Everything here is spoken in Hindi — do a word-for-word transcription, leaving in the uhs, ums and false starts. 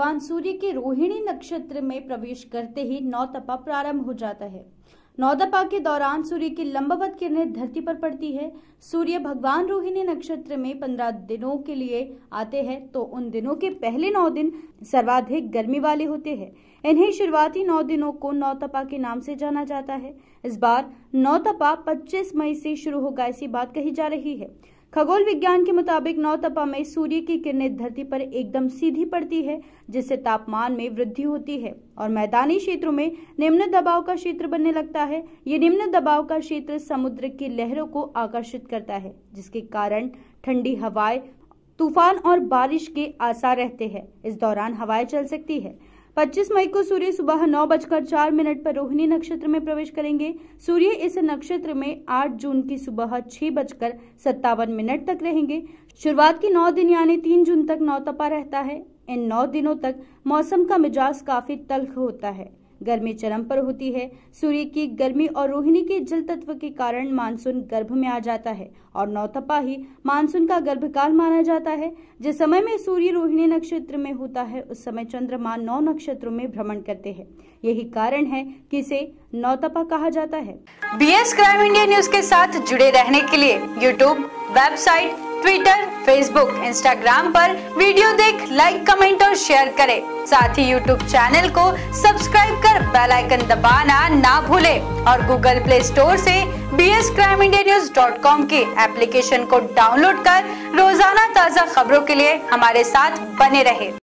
भगवान सूर्य के रोहिणी नक्षत्र में प्रवेश करते ही नौतपा प्रारंभ हो जाता है। नौतपा के दौरान सूर्य की लंबवत किरणें धरती पर पड़ती है। सूर्य भगवान रोहिणी नक्षत्र में पंद्रह दिनों के लिए आते हैं, तो उन दिनों के पहले नौ दिन सर्वाधिक गर्मी वाले होते हैं। इन्हें शुरुआती नौ दिनों को नौतपा के नाम से जाना जाता है। इस बार नौतपा पच्चीस मई से शुरू होगा, ऐसी बात कही जा रही है। खगोल विज्ञान के मुताबिक नौतपा में सूर्य की किरणें धरती पर एकदम सीधी पड़ती है, जिससे तापमान में वृद्धि होती है और मैदानी क्षेत्रों में निम्न दबाव का क्षेत्र बनने लगता है। ये निम्न दबाव का क्षेत्र समुद्र की लहरों को आकर्षित करता है, जिसके कारण ठंडी हवाएं, तूफान और बारिश के आसार रहते हैं। इस दौरान हवाएं चल सकती है। पच्चीस मई को सूर्य सुबह नौ बजकर चार मिनट पर रोहिणी नक्षत्र में प्रवेश करेंगे। सूर्य इस नक्षत्र में आठ जून की सुबह छह बजकर सत्तावन मिनट तक रहेंगे। शुरुआत की नौ दिन यानी तीन जून तक नौतपा रहता है। इन नौ दिनों तक मौसम का मिजाज काफी तल्ख होता है। गर्मी चरम पर होती है। सूर्य की गर्मी और रोहिणी के जल तत्व के कारण मानसून गर्भ में आ जाता है और नौतपा ही मानसून का गर्भकाल माना जाता है। जिस समय में सूर्य रोहिणी नक्षत्र में होता है, उस समय चंद्रमा नौ नक्षत्रों में भ्रमण करते हैं। यही कारण है कि इसे नौतपा कहा जाता है। B S crime India news के साथ जुड़े रहने के लिए YouTube, website, Twitter, Facebook, Instagram पर वीडियो देख लाइक, कमेंट और शेयर करें। साथ ही यूट्यूब चैनल को सब्सक्राइब कर बेल आइकन दबाना ना भूलें और गूगल प्ले स्टोर से B S crime India news dot com की एप्लीकेशन को डाउनलोड कर रोजाना ताज़ा खबरों के लिए हमारे साथ बने रहें।